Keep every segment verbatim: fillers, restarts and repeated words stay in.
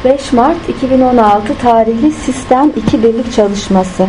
beş Mart iki bin on altı tarihli Sistem iki birlik çalışması.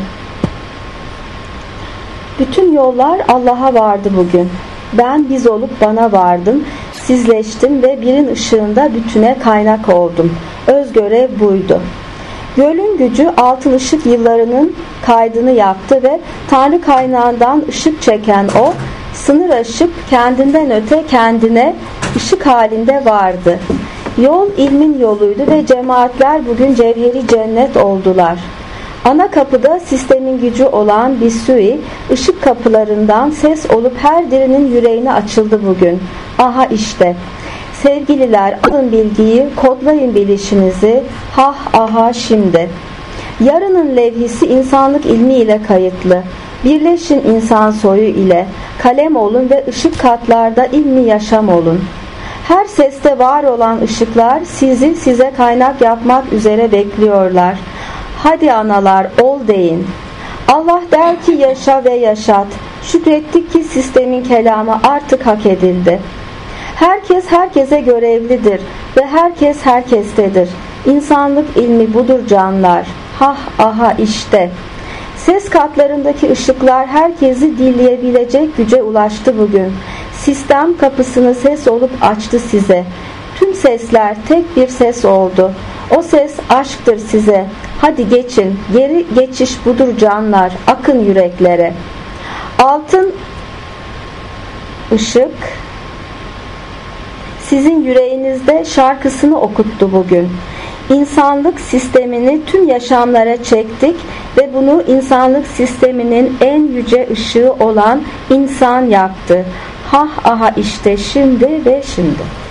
Bütün yollar Allah'a vardı bugün. Ben biz olup bana vardım, sizleştim ve birin ışığında bütüne kaynak oldum. Özgörev buydu. Gölün gücü altın ışık yıllarının kaydını yaptı ve Tanrı kaynağından ışık çeken o, sınır aşıp kendinden öte kendine ışık halinde vardı. Yol ilmin yoluydu ve cemaatler bugün cevheri cennet oldular. Ana kapıda sistemin gücü olan Bisui, ışık kapılarından ses olup her birinin yüreğine açıldı bugün. Aha işte. Sevgililer, alın bilgiyi, kodlayın bilişinizi. Hah aha şimdi. Yarının levhisi insanlık ilmi ile kayıtlı. Birleşin insan soyu ile. Kalem olun ve ışık katlarda ilmi yaşam olun. Her seste var olan ışıklar sizi size kaynak yapmak üzere bekliyorlar. Hadi analar ol deyin. Allah der ki yaşa ve yaşat. Şükrettik ki sistemin kelamı artık hak edildi. Herkes herkese görevlidir ve herkes herkestedir. İnsanlık ilmi budur canlar. Hah aha işte. Ses katlarındaki ışıklar herkesi dinleyebilecek güce ulaştı bugün. Sistem kapısını ses olup açtı size. Tüm sesler tek bir ses oldu. O ses aşktır size. Hadi geçin. Geri geçiş budur canlar. Akın yüreklere. Altın ışık sizin yüreğinizde şarkısını okuttu bugün. İnsanlık sistemini tüm yaşamlara çektik ve bunu insanlık sisteminin en yüce ışığı olan insan yaptı. Hah aha işte şimdi ve şimdi.